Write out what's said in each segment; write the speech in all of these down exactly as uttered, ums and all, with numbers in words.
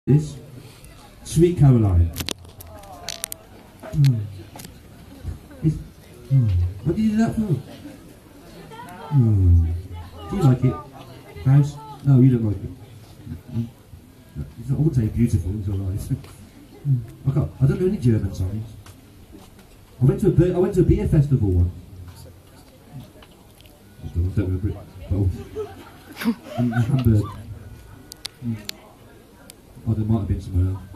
This Sweet Caroline. Mm. It's, mm. What did you do that for? Mm. Do you like it? House? No, you don't like it. Mm. It's not, I wouldn't say beautiful, it's alright. mm. I, can't, I don't know any German songs. I went to a, I went to a beer festival once. I don't remember it. Oh. In Hamburg. Mm. Oh, there might have been somewhere else.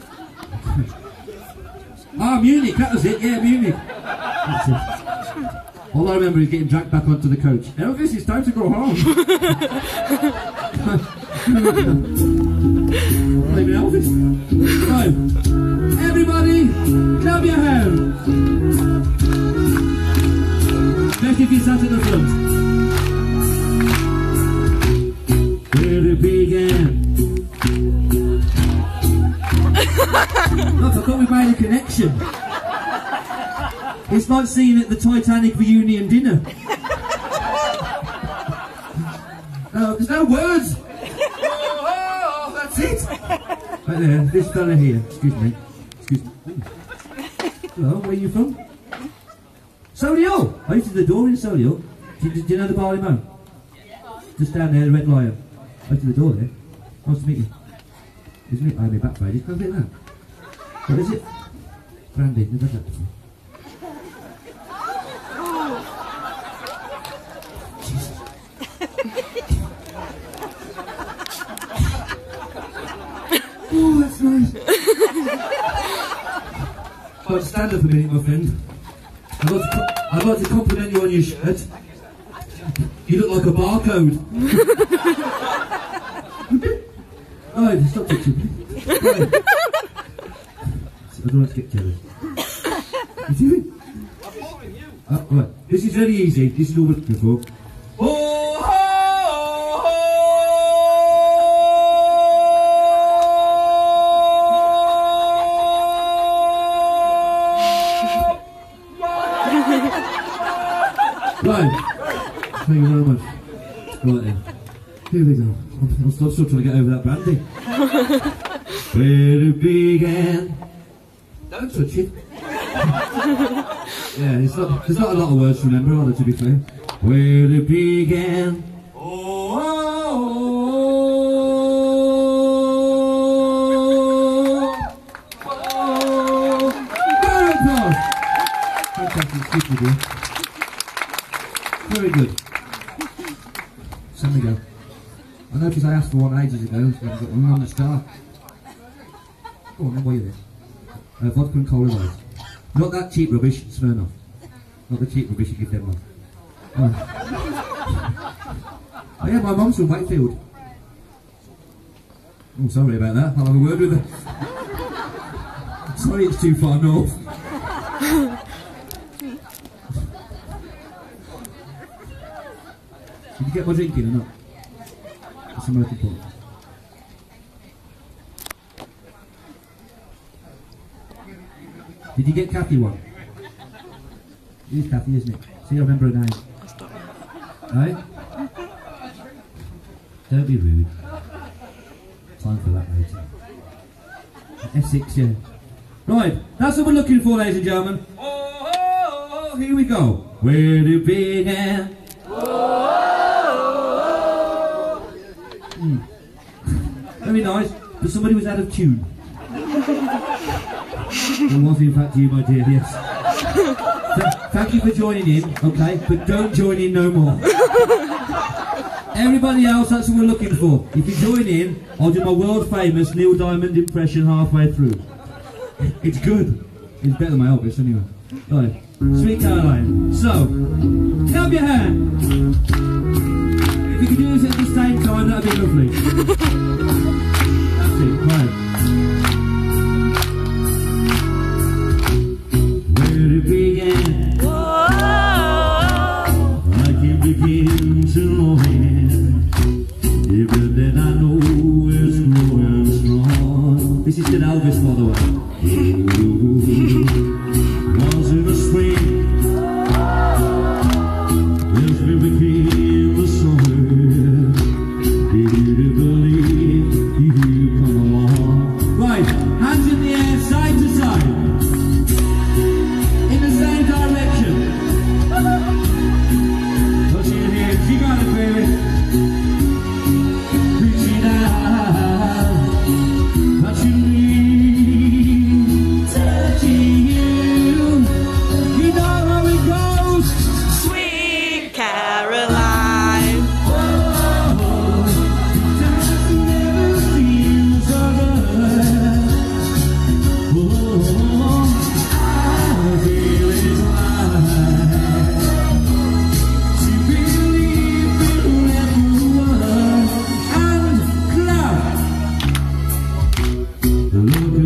Ah, Munich, that was it, yeah, Munich. That's it. All I remember is getting dragged back onto the coach. Elvis, it's time to go home. Maybe Elvis. So, everybody, clap your hands. Especially if you sat at the front. Where it began. Look, I thought we made a connection. It's like seeing at the Titanic reunion dinner. No, there's no words. Oh, oh, that's it. Right there, this fella here. Excuse me. Excuse me. Hello, where are you from? Solihull. I used to the door in Solihull. Do, do, do you know the Barley Moon? Just down there, the Red Lion. I used to the door there. Nice to meet you. Isn't it? I had my back faded. Can I get that? What is it? Brandy. Never had that before. Jesus. Oh, that's nice. Right, stand up a minute, my friend. I'd like, to, I'd like to compliment you on your shirt. You look like a barcode. Oh, stop touching me. Right. I don't want to get jealous. You see me? I'm following you. Uh, right. This is very easy. This is all we're looking for. Oh, ho, ho. Right. Thank you very much. Right then. Here we go. I'm still, still trying to get over that brandy. Where it began. Don't touch it. Yeah, it's not, there's not a lot of words to remember, are there, to be fair? Where it began. Oh, oh, oh, oh. Very good. Fantastic, excuse me, dear. Very good. Send me go. I noticed I asked for one ages ago, so I've got one on the star. Go on then, what are you there? Uh, vodka and cola light. Not that cheap rubbish, Smirnoff. Not the cheap rubbish you give them off. Oh. Oh yeah, my mum's from Wakefield. Oh, sorry about that, I'll have a word with her. Sorry it's too far north. Did you get my drink in or not? That's the most important. Did you get Kathy one? It is Kathy, isn't it? See, I remember her name. Right? Don't be rude. Time for that later. F six, yeah. Right, that's what we're looking for, ladies and gentlemen. Oh, oh, oh, here we go. Where it began. Oh, oh, oh. Mm. Very nice, but somebody was out of tune. It was in fact you, my dear, yes. Th thank you for joining in, okay, but don't join in no more. Everybody else, that's what we're looking for. If you join in, I'll do my world famous Neil Diamond impression halfway through. It's good. It's better than my Elvis anyway. Right, Sweet Caroline. So, clap your hand. If you could do this at the same time, that'd be lovely. That's it, right. This is still Elvis, by the way. Was in the spring, as we became the summer, did you believe you come along?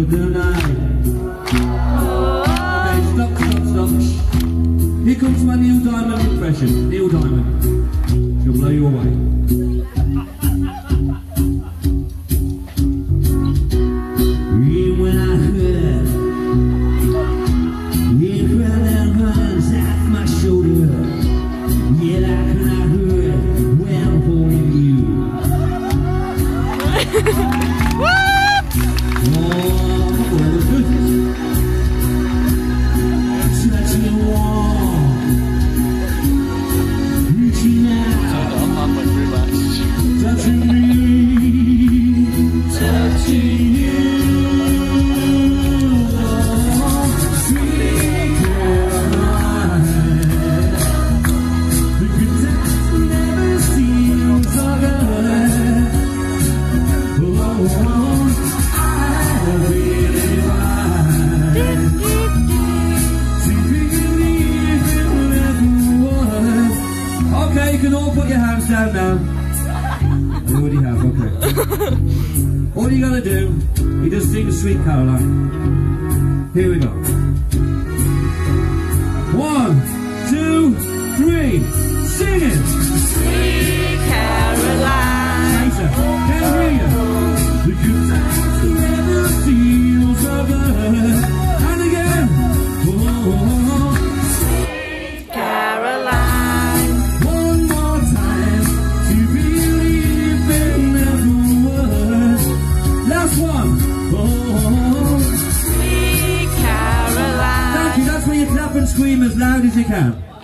good night. Okay, stop, stop, stop. Here comes my Neil Diamond impression. Neil Diamond. She'll blow you away. When I heard you grab their hands off my shoulder, yeah, like when I heard when I'm holding you. Oh, that was good. Touching warm, reaching out, touching me, touching you. Okay, you can all put your hands down now. I already have, okay. All you gotta do, you just sing Sweet Caroline. Here we go. One, two, three, sing it! Sweet Caroline. Lisa, can't hear you. Because I never feel so good. And again. Oh, Sweet Caroline. one more time to believe in every word. Last one. Oh, Sweet Caroline. thank you. That's where you clap and scream as loud as you can.